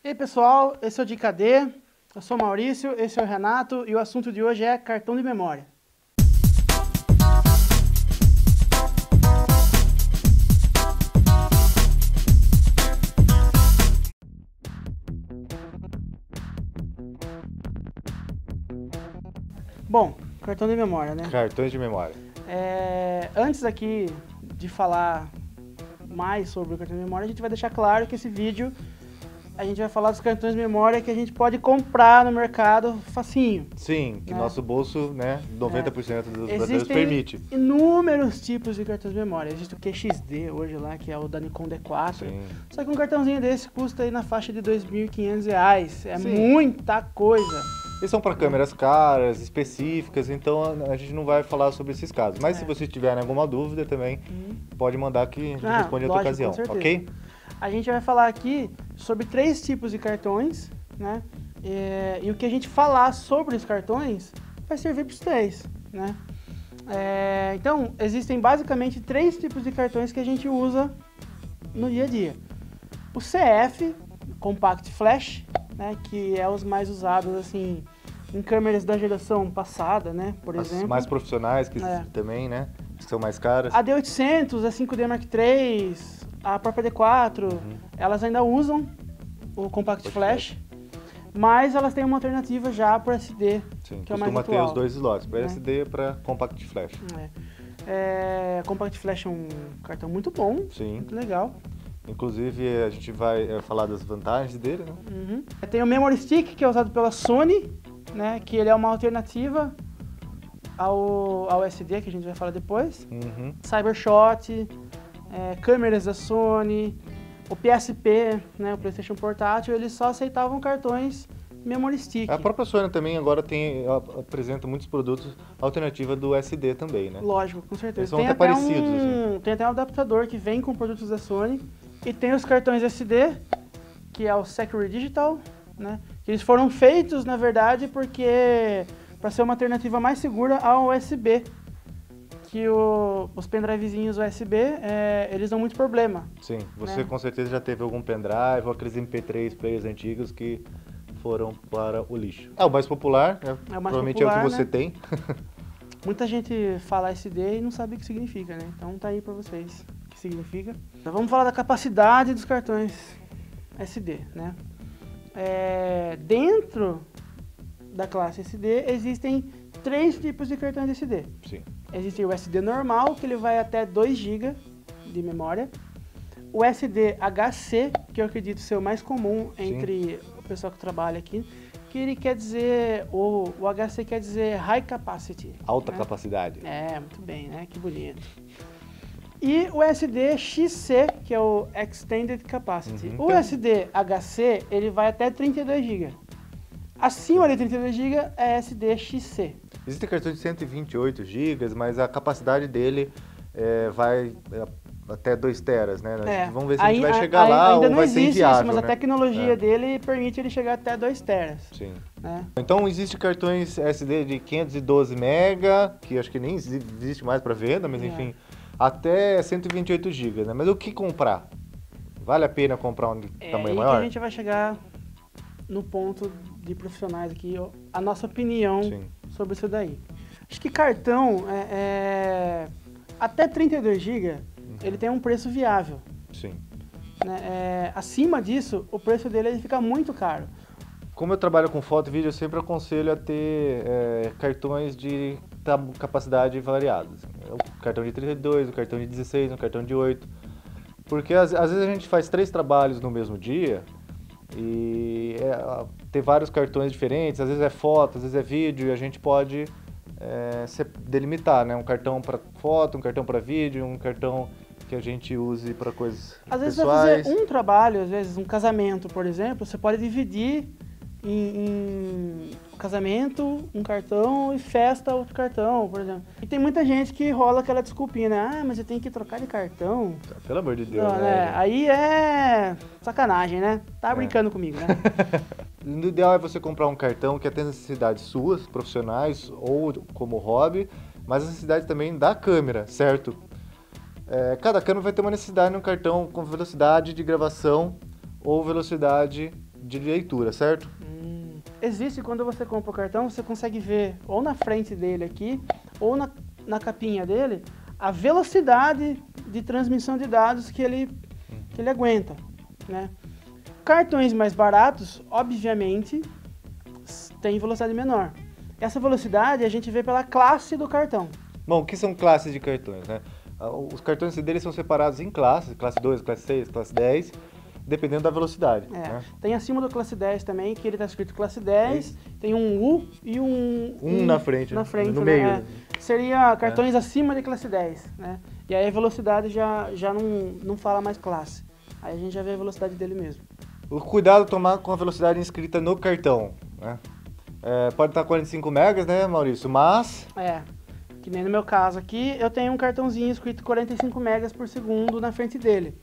E aí pessoal, esse é o Dica D, eu sou o Maurício, esse é o Renato e o assunto de hoje é cartão de memória. Bom, cartão de memória, né? Cartões de memória. Antes aqui de falar mais sobre o cartão de memória, a gente vai deixar claro que esse vídeo a gente vai falar dos cartões de memória que a gente pode comprar no mercado facinho. Sim, que né? Nosso bolso, né, 90% dos brasileiros Existem permite. inúmeros tipos de cartões de memória. Existe o QXD hoje lá, que é o da Nikon D4. Sim. Só que um cartãozinho desse custa aí na faixa de R$2.500. É Sim. muita coisa. Eles são para câmeras caras, específicas, então a gente não vai falar sobre esses casos. Mas se vocês tiverem alguma dúvida também, pode mandar que a gente responde em outra ocasião, com certeza. ok? A gente vai falar aqui sobre 3 tipos de cartões, né? E o que a gente falar sobre os cartões vai servir para os 3, né? Então, existem basicamente 3 tipos de cartões que a gente usa no dia a dia. O CF, Compact Flash, né? Que é os mais usados, assim, em câmeras da geração passada, né? Por exemplo. As mais profissionais que também, né? Que são mais caras. A D800, a 5D Mark III, a própria D4, elas ainda usam o Compact Flash, mas elas têm uma alternativa já para SD, Sim, que é o mais costuma atual. ter os dois slots, para SD e para Compact Flash. Compact Flash é um cartão muito bom, Sim. muito legal. Inclusive, a gente vai falar das vantagens dele, né? Tem o Memory Stick, que é usado pela Sony, né, que ele é uma alternativa ao SD, que a gente vai falar depois. Cybershot, câmeras da Sony, o PSP, né, o PlayStation Portátil, eles só aceitavam cartões Memory Stick. A própria Sony também agora apresenta muitos produtos alternativa do SD também, né? Lógico, com certeza. Eles são até parecidos, assim. Tem até um adaptador que vem com produtos da Sony. E tem os cartões SD, que é o Secure Digital, né? Que eles foram feitos, na verdade, porque para ser uma alternativa mais segura ao USB. Que os pendrivezinhos USB, eles dão muito problema. Sim, você com certeza já teve algum pendrive ou aqueles MP3 players antigos que foram para o lixo. O mais popular, né? Provavelmente popular, é o que você tem. Muita gente fala SD e não sabe o que significa, né? Então tá aí para vocês o que significa. Então vamos falar da capacidade dos cartões SD, né? Dentro da classe SD existem 3 tipos de cartões SD. Sim. Existe o SD normal, que ele vai até 2 GB de memória. O SD HC, que eu acredito ser o mais comum entre o pessoal que trabalha aqui, que ele quer dizer, o HC quer dizer High Capacity. Alta capacidade. Muito bem, né? Que bonito. E o SD XC, que é o Extended Capacity. O SD HC, ele vai até 32 GB. Acima de 32 GB é SD XC. Existem cartões de 128 GB, mas a capacidade dele vai até 2 teras, né? Vamos ver se a gente vai chegar lá ou vai ser inviável, isso, mas a tecnologia dele permite ele chegar até 2 teras. Sim. Né? Então, existem cartões SD de 512 MB, que acho que nem existe mais para venda, mas enfim, até 128 GB, né? Mas o que comprar? Vale a pena comprar um tamanho maior? Que a gente vai chegar no ponto de profissionais aqui, a nossa opinião sobre isso daí. Acho que cartão, até 32 GB, ele tem um preço viável. Sim. Acima disso, o preço dele ele fica muito caro. Como eu trabalho com foto e vídeo, eu sempre aconselho a ter cartões de capacidade variadas. O cartão de 32, o cartão de 16, o cartão de 8. Porque às vezes a gente faz 3 trabalhos no mesmo dia e ter vários cartões diferentes, às vezes é foto, às vezes é vídeo, e a gente pode delimitar, né? Um cartão para foto, um cartão para vídeo, um cartão que a gente use para coisas pessoais. Às vezes você vai fazer um trabalho, às vezes um casamento, por exemplo, você pode dividir em casamento, um cartão, e festa, outro cartão, por exemplo. E tem muita gente que rola aquela desculpinha, né? Mas eu tenho que trocar de cartão. Pelo amor de Deus, não, né? Aí é sacanagem, né? Tá brincando comigo, né? O ideal é você comprar um cartão que atenda necessidades suas, profissionais ou como hobby, mas as necessidades também da câmera, certo? Cada câmera vai ter uma necessidade no cartão com velocidade de gravação ou velocidade de leitura, certo? Existe, quando você compra o cartão, você consegue ver ou na frente dele aqui, ou na capinha dele, a velocidade de transmissão de dados que ele aguenta, né? Cartões mais baratos, obviamente, têm velocidade menor. Essa velocidade a gente vê pela classe do cartão. Bom, o que são classes de cartões, né? Os cartões deles são separados em classes, classe 2, classe 6, classe 10, dependendo da velocidade. Né? Tem acima do classe 10 também, que ele está escrito classe 10, tem um U e um na frente, no né? meio. Seria cartões acima de classe 10, né? E aí a velocidade já não fala mais classe. Aí a gente já vê a velocidade dele mesmo. O cuidado tomar com a velocidade inscrita no cartão, né? Pode estar 45 megas, né, Maurício? Mas... que nem no meu caso aqui, eu tenho um cartãozinho escrito 45 megas por segundo na frente dele.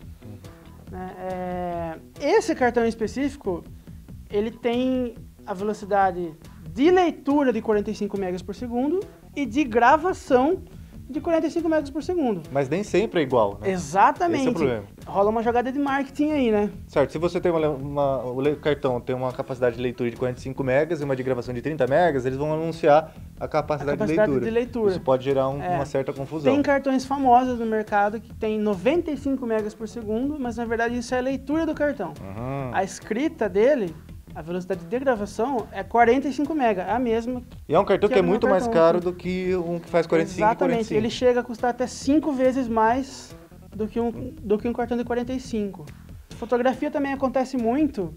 Esse cartão em específico, ele tem a velocidade de leitura de 45 megas por segundo e de gravação de 45 megas por segundo. Mas nem sempre é igual, né? Exatamente. Esse é o problema. Rola uma jogada de marketing aí, né? Certo, se você tem o cartão tem uma capacidade de leitura de 45 megas e uma de gravação de 30 megas, eles vão anunciar a capacidade de leitura. Isso pode gerar uma certa confusão. Tem cartões famosos no mercado que tem 95 megas por segundo, mas na verdade isso é a leitura do cartão. A escrita dele, a velocidade de gravação é 45 mega, é a mesma. E é um cartão que é muito mais caro do que um que faz 45 Exatamente, e 45. ele chega a custar até 5 vezes mais do que um cartão de 45. Fotografia também acontece muito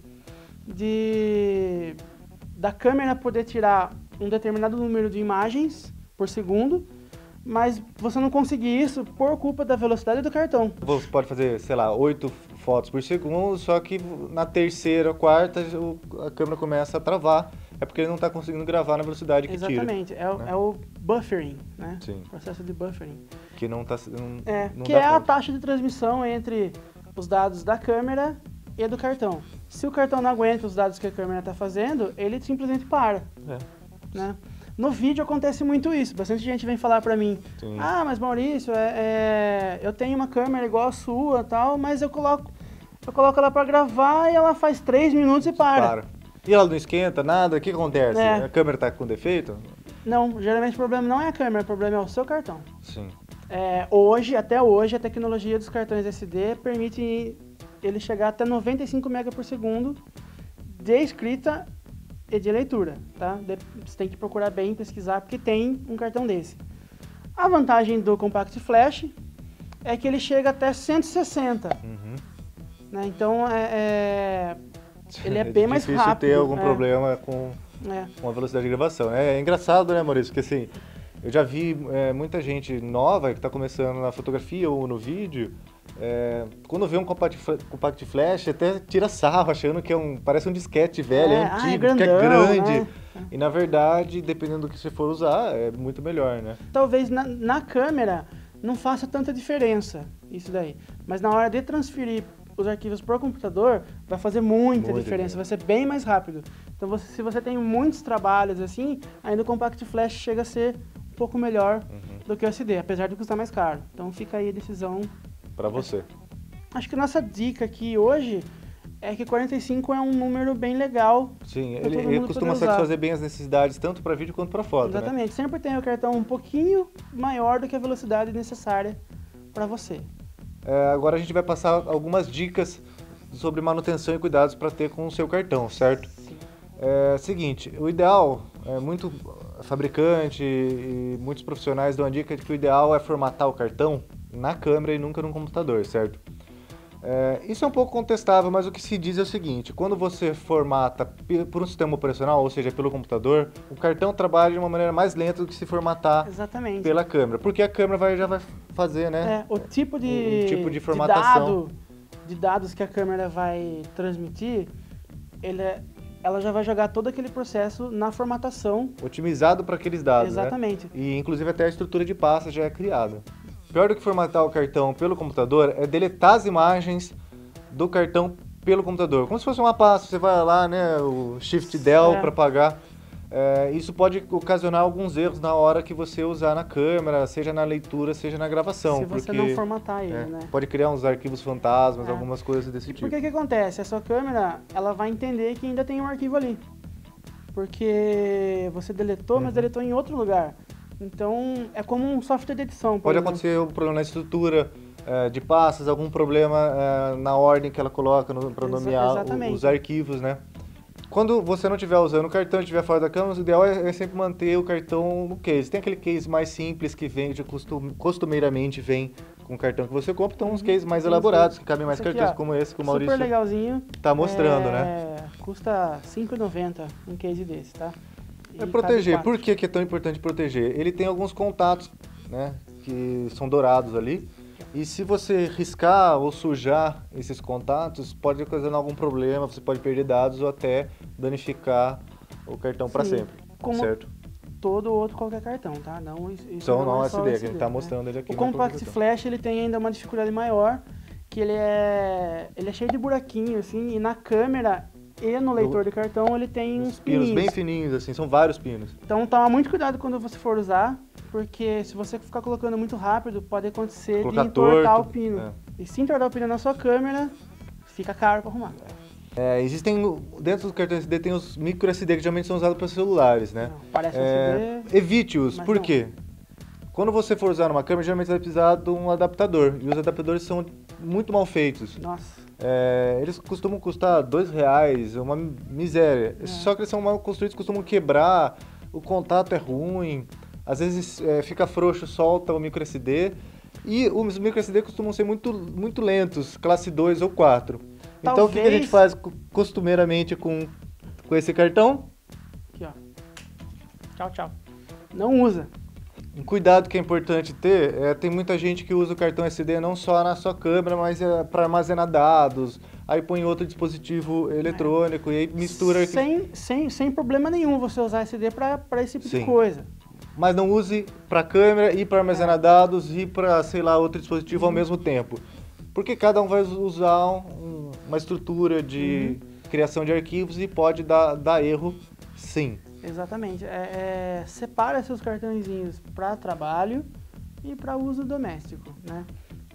da câmera poder tirar um determinado número de imagens por segundo, mas você não conseguir isso por culpa da velocidade do cartão. Você pode fazer, sei lá, 8 fotos por segundo, só que na terceira, quarta, a câmera começa a travar. É porque ele não está conseguindo gravar na velocidade que tira. Exatamente, é o buffering, né? Sim. O processo de buffering. Que não está... que é a taxa de transmissão entre os dados da câmera e do cartão. Se o cartão não aguenta os dados que a câmera está fazendo, ele simplesmente para. Né? No vídeo acontece muito isso. Bastante gente vem falar pra mim, mas Maurício, eu tenho uma câmera igual a sua e tal, mas eu coloco ela pra gravar e ela faz 3 minutos e para. E ela não esquenta nada? O que acontece? A câmera tá com defeito? Não, geralmente o problema não é a câmera, o problema é o seu cartão. Sim. Até hoje, a tecnologia dos cartões SD permite ele chegar até 95 MB por segundo de escrita e de leitura, tá? Você tem que procurar bem, pesquisar, porque tem um cartão desse. A vantagem do Compact Flash é que ele chega até 160. Né? Então, ele é bem mais rápido. É difícil ter algum problema com a velocidade de gravação. É engraçado, né, Maurício? Porque assim, eu já vi muita gente nova que está começando na fotografia ou no vídeo, quando vê um Compact Flash, até tira sarro, achando que parece um disquete velho, antigo, grandão, que é grande. Né? E na verdade, dependendo do que você for usar, é muito melhor, né? Talvez na câmera não faça tanta diferença isso daí, mas na hora de transferir os arquivos para o computador, vai fazer muita diferença, vai ser bem mais rápido. Então, se você tem muitos trabalhos assim, ainda o Compact Flash chega a ser um pouco melhor do que o SD, apesar de custar mais caro. Então, fica aí a decisão para você. Acho que a nossa dica aqui hoje é que 45 é um número bem legal. Sim, ele costuma satisfazer bem as necessidades, tanto para vídeo quanto para foto. Exatamente, né? Sempre tem o cartão um pouquinho maior do que a velocidade necessária para você. Agora a gente vai passar algumas dicas sobre manutenção e cuidados para ter com o seu cartão, certo? Sim. Seguinte, o ideal, muito fabricante e muitos profissionais dão a dica de que o ideal é formatar o cartão na câmera e nunca no computador, certo? Isso é um pouco contestável, mas o que se diz é o seguinte: quando você formata por um sistema operacional, ou seja, pelo computador, o cartão trabalha de uma maneira mais lenta do que se formatar pela câmera, porque a câmera já vai fazer, né? O tipo de formatação de dados que a câmera vai transmitir, ela já vai jogar todo aquele processo na formatação. Otimizado para aqueles dados, exatamente. Né? E inclusive até a estrutura de pasta já é criada. Pior do que formatar o cartão pelo computador é deletar as imagens do cartão pelo computador. Como se fosse uma pasta, você vai lá, né, o Shift Del para apagar. isso pode ocasionar alguns erros na hora que você usar na câmera, seja na leitura, seja na gravação. Se você não formatar ele, né? Pode criar uns arquivos fantasmas, algumas coisas desse tipo. Por que acontece? A sua câmera, ela vai entender que ainda tem um arquivo ali. Porque você deletou, mas deletou em outro lugar. Então, é como um software de edição. Pode acontecer um problema na estrutura de pastas, algum problema na ordem que ela coloca para nomear os arquivos, né? Quando você não estiver usando o cartão e estiver fora da câmera, o ideal é sempre manter o cartão no case. Tem aquele case mais simples que vende, costumeiramente vem com o cartão que você compra, então uns cases mais elaborados, que cabem mais cartões como esse que o Maurício super legalzinho. Tá mostrando, né? Custa R$ 5,90 um case desse, tá? É proteger. Por que é tão importante proteger? Ele tem alguns contatos, né, que são dourados ali. E se você riscar ou sujar esses contatos, pode ocasionar algum problema, você pode perder dados ou até danificar o cartão para sempre, certo? Todo outro qualquer cartão, tá? Não, isso então não é SD, que a gente está né? mostrando ele aqui. O Compact Flash, ele tem ainda uma dificuldade maior, que ele é cheio de buraquinho, assim, e na câmera e no leitor de cartão ele tem uns pinos bem fininhos, assim, são vários pinos. Então toma muito cuidado quando você for usar, porque se você ficar colocando muito rápido, pode acontecer de entortar o pino. E se entortar o pino na sua câmera, fica caro para arrumar. Existem, dentro do cartão SD tem os micro SD que geralmente são usados para celulares, né? Não, parece SD. Evite-os, por quê? Quando você for usar uma câmera, geralmente você vai precisar de um adaptador, e os adaptadores são muito mal feitos. Nossa. Eles costumam custar R$2, uma miséria. Só que eles são mal construídos, costumam quebrar, o contato é ruim, às vezes fica frouxo, solta o micro SD. E os micro SD costumam ser muito lentos, classe 2 ou 4. Então o que a gente faz costumeiramente com esse cartão? Aqui, ó. Tchau, tchau. Não usa. Um cuidado que é importante ter, tem muita gente que usa o cartão SD não só na sua câmera, mas para armazenar dados, aí põe outro dispositivo eletrônico e aí mistura... Sem problema nenhum você usar SD para esse tipo de coisa. Mas não use para câmera e para armazenar dados e para, sei lá, outro dispositivo ao mesmo tempo. Porque cada um vai usar uma estrutura de criação de arquivos e pode dar erro, sim. Exatamente. Separa seus cartõezinhos para trabalho e para uso doméstico, né?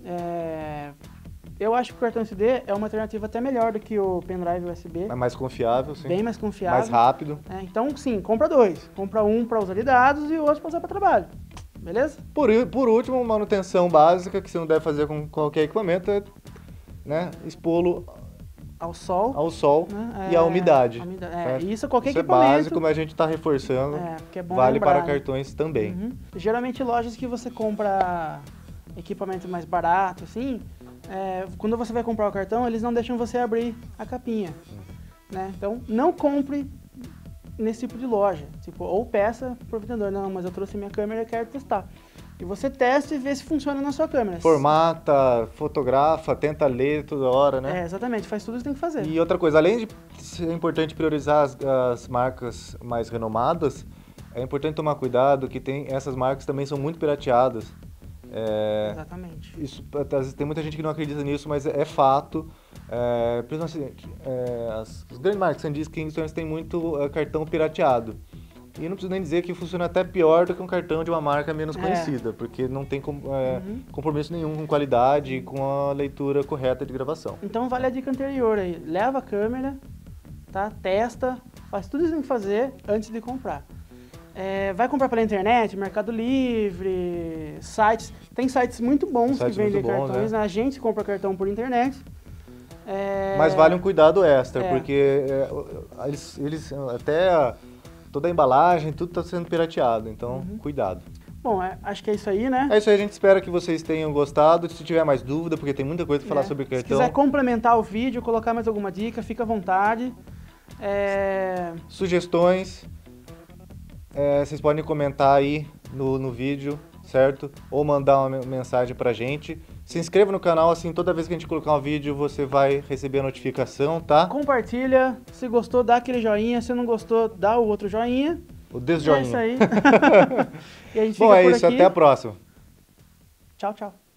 Eu acho que o cartão SD é uma alternativa até melhor do que o pendrive USB. É mais confiável, sim. Bem mais confiável. Mais rápido. Então, sim, compra dois. Compra um para usar de dados e o outro para usar para trabalho. Beleza? Por último, manutenção básica que você não deve fazer com qualquer equipamento é, né, expô-lo ao sol, né, e à umidade. Isso qualquer isso equipamento. É básico, mas a gente está reforçando. É bom vale lembrar, para cartões também. Geralmente lojas que você compra equipamento mais barato, assim, quando você vai comprar o cartão, eles não deixam você abrir a capinha. Né? Então, não compre nesse tipo de loja. Tipo, ou peça pro vendedor, não, mas eu trouxe minha câmera e quero testar. E você testa e vê se funciona na sua câmera. Formata, fotografa, tenta ler toda hora, né? Exatamente, faz tudo o que tem que fazer. E outra coisa, além de ser importante priorizar as marcas mais renomadas, é importante tomar cuidado que essas marcas também são muito pirateadas. Exatamente. Isso, às vezes, tem muita gente que não acredita nisso, mas é fato. Principalmente as grandes marcas, SanDisk, Kingston, têm muito cartão pirateado. E não preciso nem dizer que funciona até pior do que um cartão de uma marca menos conhecida, porque não tem compromisso nenhum com qualidade e com a leitura correta de gravação. Então vale a dica anterior aí, leva a câmera, tá? Testa, faz tudo isso que tem que fazer antes de comprar. Vai comprar pela internet, Mercado Livre, sites, tem sites muito bons que vendem cartões, a gente compra cartão por internet. Mas vale um cuidado extra, porque eles até... Toda a embalagem, tudo está sendo pirateado, então cuidado. Bom, acho que é isso aí, né? É isso aí, a gente espera que vocês tenham gostado. Se tiver mais dúvida, porque tem muita coisa para falar sobre cartão. Se quiser complementar o vídeo, colocar mais alguma dica, fica à vontade. Sugestões, vocês podem comentar aí no vídeo, certo? Ou mandar uma mensagem pra gente. Se inscreva no canal, assim, toda vez que a gente colocar um vídeo, você vai receber a notificação, tá? Compartilha, se gostou, dá aquele joinha, se não gostou, dá o outro joinha. O desjoinha. É isso aí. E a gente Bom, fica é por isso, aqui. até a próxima. Tchau, tchau.